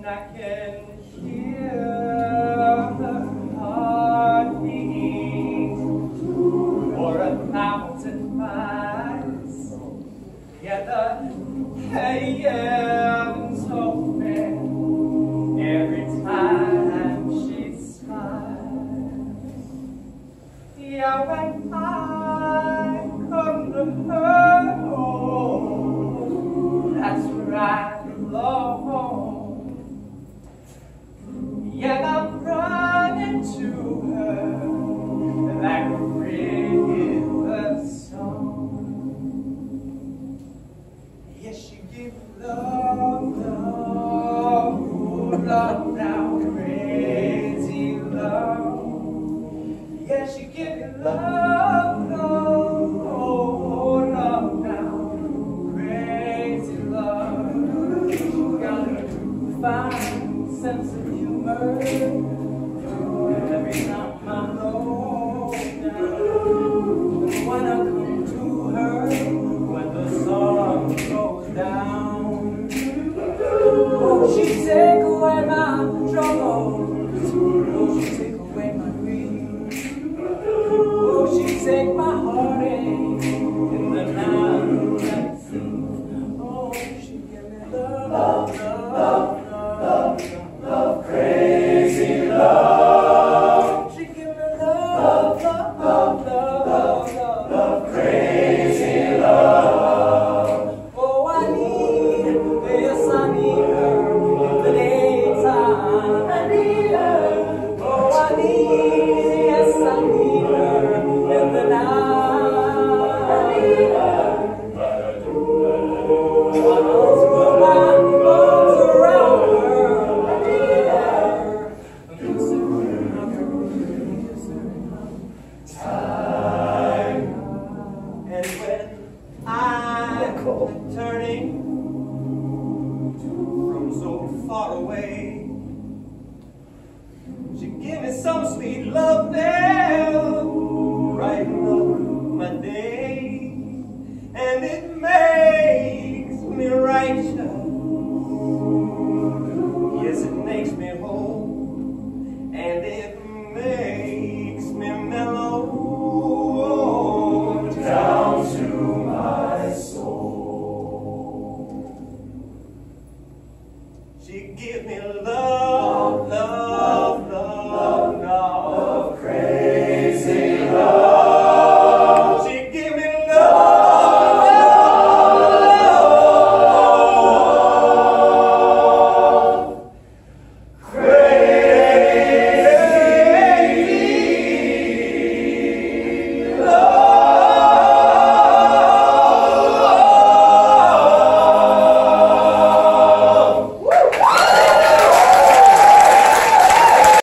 I can hear her heartbeat for 1,000 miles. Yet the heavens open every time she smiles. Yeah, when I come to her home, that's where I belong. Yet I'm running to her like a river song. Yes, she gives love, love, oh, love now, crazy love. Yes, she gives me love, love, oh, love now, crazy love. She got a fine sense of humor. Every time I'm low down, when I come to her, when the sun goes down, oh, she take away my troubles, oh, she take away my grief, oh, she take my heartache in the night sea. Oh, she give me love, love, love, love, love, crazy love. She give me love, love, love, love, love, crazy love. Oh, I need, yes, I need her in the daytime. I need her. Oh, I need, yes, I need her in the night. I need her. Arms around her. And when I'm turning from so far away, she give me some sweet love there, brighten up my day, and it makes me righteous. Yes, it makes me whole, and it